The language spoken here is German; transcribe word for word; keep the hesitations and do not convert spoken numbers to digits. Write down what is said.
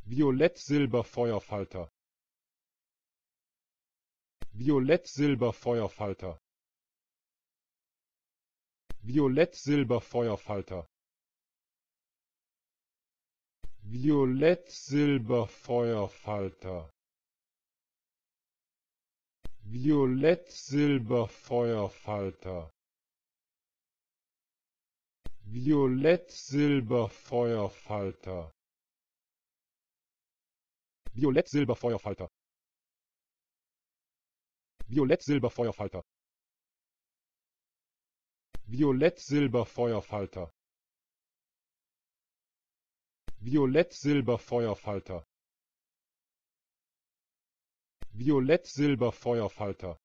Violett-Silber-Feuerfalter. Violett-Silber-Feuerfalter. Violett-Silber-Feuerfalter. Violett-Silber-Feuerfalter. Violett-Silber-Feuerfalter. Violett-Silber-Feuerfalter. Violett-Silber-Feuerfalter. Violett-Silber-Feuerfalter. Violett-Silber-Feuerfalter. Violett-Silber-Feuerfalter. Violett-Silber-Feuerfalter.